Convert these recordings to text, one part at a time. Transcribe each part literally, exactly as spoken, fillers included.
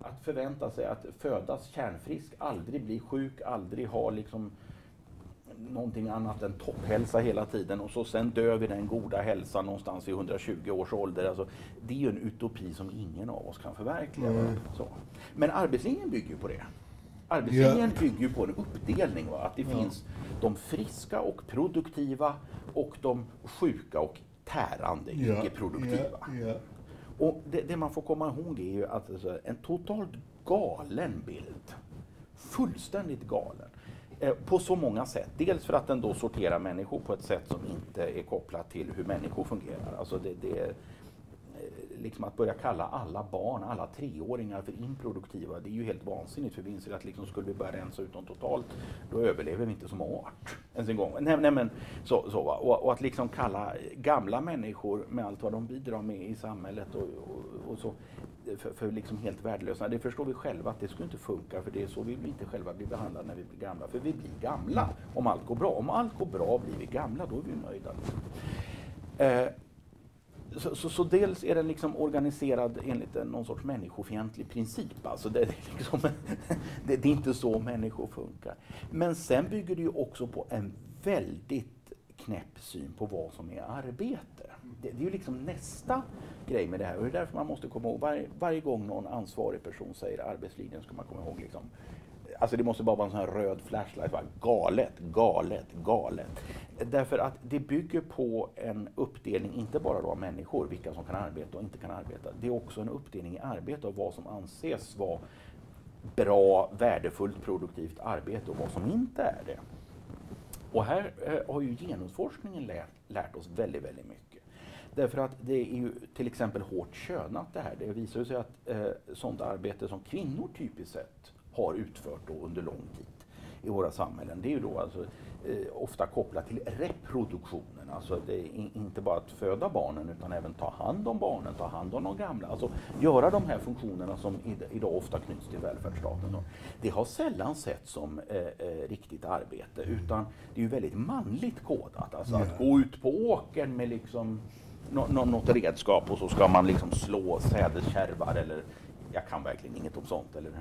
att förvänta sig att födas kärnfrisk, aldrig bli sjuk, aldrig ha liksom någonting annat än topphälsa hela tiden och så sen dör vi den goda hälsan någonstans vid hundratjugo års ålder. Alltså, det är ju en utopi som ingen av oss kan förverkliga. Mm. Så. Men arbetslinjen bygger ju på det. Arbetslinjen ja. bygger ju på en uppdelning. Va? Att det ja. finns de friska och produktiva och de sjuka och tärande, ja. icke-produktiva. Ja. Ja. Och det, det man får komma ihåg är ju att alltså, en totalt galen bild, fullständigt galen, eh, på så många sätt. Dels för att den då sorterar människor på ett sätt som inte är kopplat till hur människor fungerar. Alltså det, det är liksom att börja kalla alla barn, alla treåringar för improduktiva, det är ju helt vansinnigt, för vi inser att liksom skulle vi börja rensa ut dem totalt, då överlever vi inte som art ens en gång. Nej, nej, men så, så va? Och, och att liksom kalla gamla människor med allt vad de bidrar med i samhället och, och, och så för, för liksom helt värdelösa, det förstår vi själva att det skulle inte funka, för det är så vi vill inte själva bli behandlade när vi blir gamla, för vi blir gamla om allt går bra. Om allt går bra blir vi gamla, då är vi nöjda. Eh, Så, så, så dels är den liksom organiserad enligt en, någon sorts människofientlig princip. Alltså det, är liksom, det, det är inte så människor funkar. Men sen bygger det ju också på en väldigt knäpp syn på vad som är arbete. Det, det är ju liksom nästa grej med det här. Och det är därför man måste komma ihåg, var, varje gång någon ansvarig person säger arbetslinjen ska man komma ihåg liksom, alltså det måste bara vara en sån här röd flashlight, bara galet, galet, galet. Därför att det bygger på en uppdelning, inte bara då av människor, vilka som kan arbeta och inte kan arbeta. Det är också en uppdelning i arbete av vad som anses vara bra, värdefullt, produktivt arbete och vad som inte är det. Och här eh, har ju genusforskningen lärt, lärt oss väldigt, väldigt mycket. Därför att det är ju till exempel hårt könat det här. Det visar sig att eh, sånt arbete som kvinnor typiskt sett har utfört då under lång tid i våra samhällen, det är ju då alltså, eh, ofta kopplat till reproduktionen. Alltså det är in, inte bara att föda barnen utan även ta hand om barnen, ta hand om de gamla. Alltså göra de här funktionerna som id, idag ofta knyts till välfärdsstaten. Då. Det har sällan sett som eh, eh, riktigt arbete, utan det är ju väldigt manligt kodat. Alltså att gå ut på åkern med liksom nå, nå, något redskap och så ska man liksom slå sädeskärvar eller jag kan verkligen inget om sånt, eller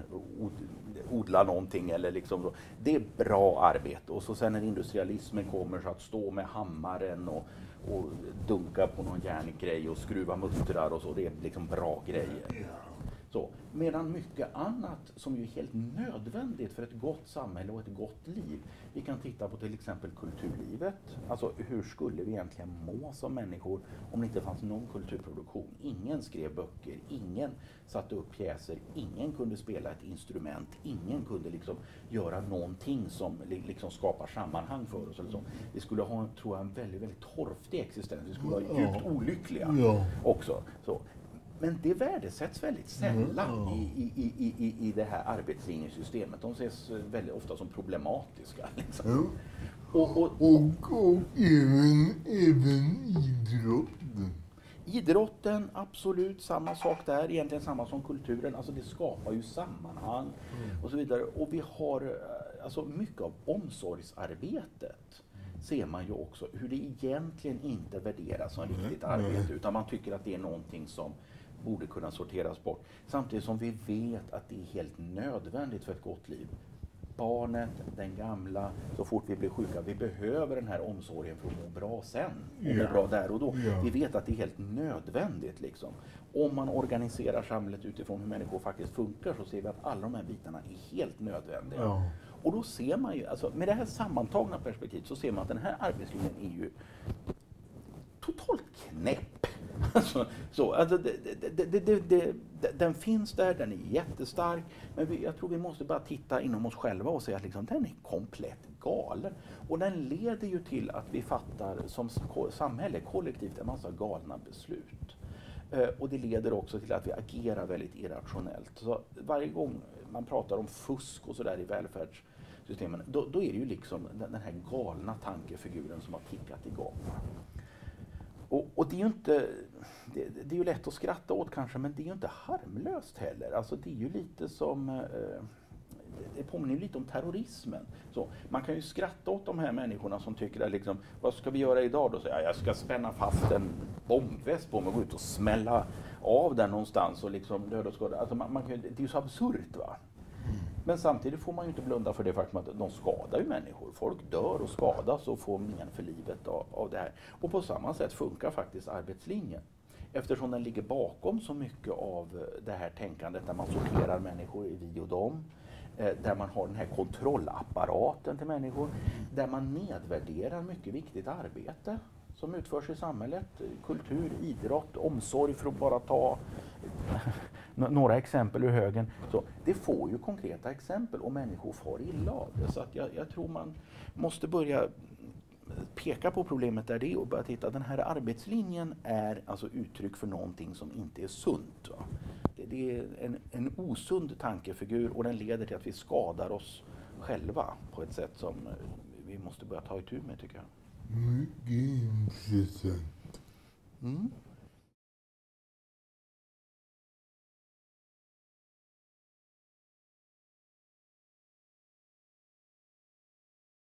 odla någonting eller liksom så. Det är bra arbete. Och så sen när industrialismen kommer, så att stå med hammaren och, och dunka på någon järngrej och skruva muttrar och så, det är liksom bra grejer. Så, medan mycket annat som ju är helt nödvändigt för ett gott samhälle och ett gott liv. Vi kan titta på till exempel kulturlivet. Alltså hur skulle vi egentligen må som människor om det inte fanns någon kulturproduktion? Ingen skrev böcker, ingen satte upp pjäser, ingen kunde spela ett instrument, ingen kunde liksom göra någonting som liksom skapar sammanhang för oss. Eller så. Vi skulle ha, tror jag, en väldigt, väldigt torftig existens. Vi skulle vara djupt olyckliga ja. också. Så. Men det värdesätts väldigt sällan mm. i, i, i, i, i det här arbetslinjesystemet. De ses väldigt ofta som problematiska. Liksom. Mm. Och, och, och, och även, även idrotten. Idrotten, absolut samma sak där. Egentligen samma som kulturen. Alltså det skapar ju sammanhang mm. och så vidare. Och vi har alltså mycket av omsorgsarbetet. Ser man ju också hur det egentligen inte värderas som riktigt arbete, utan man tycker att det är någonting som borde kunna sorteras bort. Samtidigt som vi vet att det är helt nödvändigt för ett gott liv. Barnet, den gamla, så fort vi blir sjuka, vi behöver den här omsorgen för att må bra sen. Och må bra där och då. Ja. Vi vet att det är helt nödvändigt liksom. Om man organiserar samhället utifrån hur människor faktiskt funkar, så ser vi att alla de här bitarna är helt nödvändiga. Ja. Och då ser man ju, alltså med det här sammantagna perspektivet, så ser man att den här arbetslinjen är ju totalt knäpp. Alltså, så, alltså, det, det, det, det, det, den finns där, den är jättestark, men vi, jag tror vi måste bara titta inom oss själva och säga att liksom, den är komplett galen. Och den leder ju till att vi fattar som samhälle kollektivt en massa galna beslut. Uh, och det leder också till att vi agerar väldigt irrationellt. Så varje gång man pratar om fusk och sådär i välfärdssystemen, då, då är det ju liksom den, den här galna tankefiguren som har tickat igång. Och, och det är ju inte, det, det är ju lätt att skratta åt kanske, men det är ju inte harmlöst heller. Alltså det är ju lite som, eh, det påminner lite om terrorismen. Så, man kan ju skratta åt de här människorna som tycker att liksom, vad ska vi göra idag då? Så jag, jag ska spänna fast en bombväst på mig och gå ut och smälla av den någonstans och liksom döda och skada. Alltså man, man kan, det är ju så absurt, va? Men samtidigt får man ju inte blunda för det faktum att de skadar ju människor. Folk dör och skadas och får men för livet av, av det här. Och på samma sätt funkar faktiskt arbetslinjen. Eftersom den ligger bakom så mycket av det här tänkandet där man sorterar människor i vi och dem. Där man har den här kontrollapparaten till människor. Där man nedvärderar mycket viktigt arbete som utförs i samhället. Kultur, idrott, omsorg, för att bara ta några exempel ur högen. Så det får ju konkreta exempel och människor får illa av det. Så att jag, jag tror man måste börja peka på problemet där det är och börja titta. Den här arbetslinjen är alltså uttryck för någonting som inte är sunt. Va? Det, det är en, en osund tankefigur och den leder till att vi skadar oss själva på ett sätt som vi måste börja ta itu med, tycker jag. Mycket intressant. Mm.